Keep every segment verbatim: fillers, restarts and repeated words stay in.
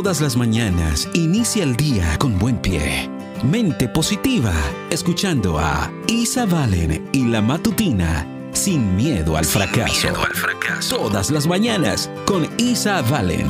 Todas las mañanas inicia el día con buen pie. Mente positiva, escuchando a Isa Valen y la matutina Sin miedo al fracaso. Sin miedo al fracaso. Todas las mañanas con Isa Valen.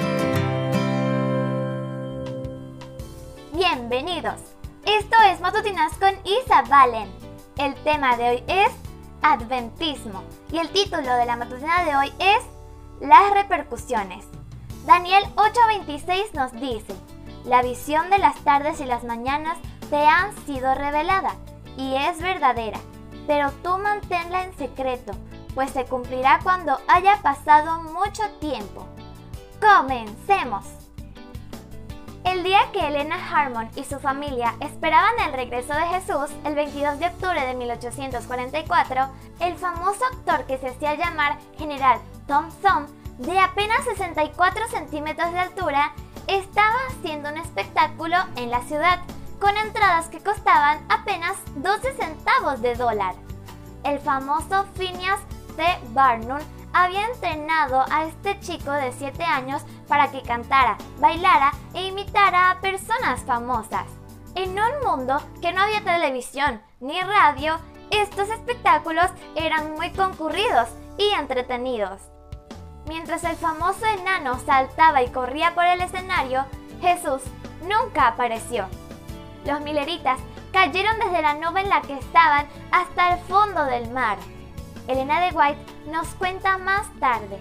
Bienvenidos. Esto es Matutinas con Isa Valen. El tema de hoy es Adventismo y el título de la matutina de hoy es Las repercusiones. Daniel ocho veintiséis nos dice: la visión de las tardes y las mañanas te han sido revelada y es verdadera, pero tú manténla en secreto, pues se cumplirá cuando haya pasado mucho tiempo. ¡Comencemos! El día que Elena Harmon y su familia esperaban el regreso de Jesús, el veintidós de octubre de mil ochocientos cuarenta y cuatro, el famoso actor que se hacía llamar General Tom Thumb, de apenas sesenta y cuatro centímetros de altura, estaba haciendo un espectáculo en la ciudad, con entradas que costaban apenas doce centavos de dólar. El famoso Phineas T. Barnum había entrenado a este chico de siete años para que cantara, bailara e imitara a personas famosas. En un mundo que no había televisión ni radio, estos espectáculos eran muy concurridos y entretenidos. Mientras el famoso enano saltaba y corría por el escenario, Jesús nunca apareció. Los mileritas cayeron desde la nube en la que estaban hasta el fondo del mar. Elena de White nos cuenta más tarde.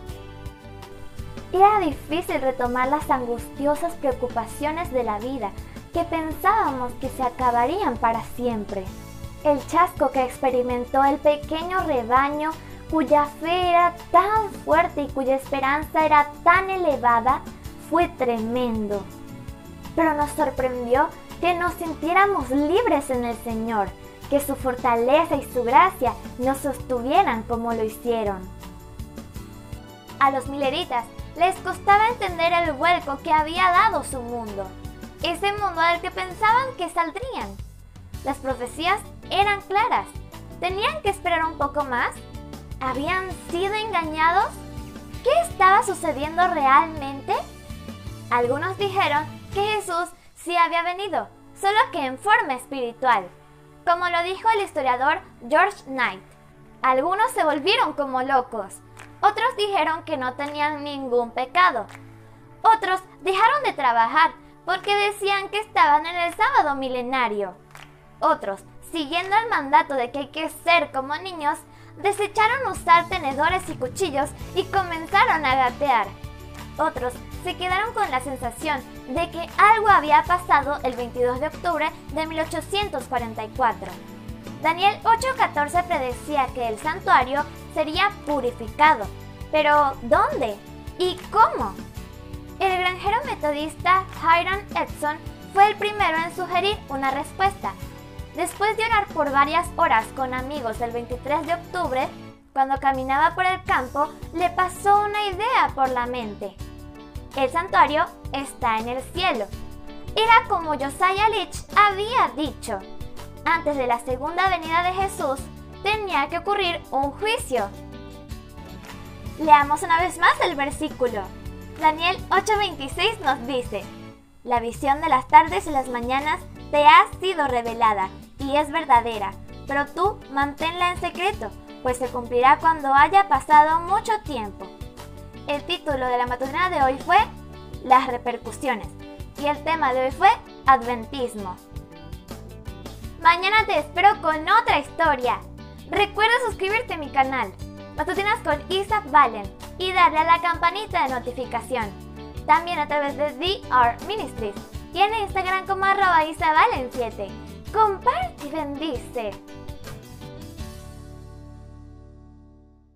Era difícil retomar las angustiosas preocupaciones de la vida que pensábamos que se acabarían para siempre. El chasco que experimentó el pequeño rebaño, cuya fe era tan fuerte y cuya esperanza era tan elevada, fue tremendo. Pero nos sorprendió que nos sintiéramos libres en el Señor, que su fortaleza y su gracia nos sostuvieran como lo hicieron. A los mileritas les costaba entender el vuelco que había dado su mundo, ese mundo del que pensaban que saldrían. Las profecías eran claras. ¿Tenían que esperar un poco más? ¿Habían sido engañados? ¿Qué estaba sucediendo realmente? Algunos dijeron que Jesús sí había venido, solo que en forma espiritual, como lo dijo el historiador George Knight. Algunos se volvieron como locos, otros dijeron que no tenían ningún pecado, otros dejaron de trabajar porque decían que estaban en el sábado milenario, otros, siguiendo el mandato de que hay que ser como niños, desecharon usar tenedores y cuchillos y comenzaron a gatear. Otros se quedaron con la sensación de que algo había pasado el veintidós de octubre de mil ochocientos cuarenta y cuatro. Daniel ocho catorce predecía que el santuario sería purificado. ¿Pero dónde? ¿Y cómo? El granjero metodista Hiram Edson fue el primero en sugerir una respuesta. Después de orar por varias horas con amigos el veintitrés de octubre, cuando caminaba por el campo, le pasó una idea por la mente. El santuario está en el cielo. Era como Josiah Litch había dicho. Antes de la segunda venida de Jesús, tenía que ocurrir un juicio. Leamos una vez más el versículo. Daniel ocho veintiséis nos dice: la visión de las tardes y las mañanas te ha sido revelada y es verdadera, pero tú manténla en secreto, pues se cumplirá cuando haya pasado mucho tiempo. El título de la matutina de hoy fue Las repercusiones y el tema de hoy fue Adventismo. Mañana te espero con otra historia. Recuerda suscribirte a mi canal, Matutinas con Isa Valen, y darle a la campanita de notificación. También a través de The Art Ministries y en Instagram como arroba Isa Valen siete. Comparte y bendice.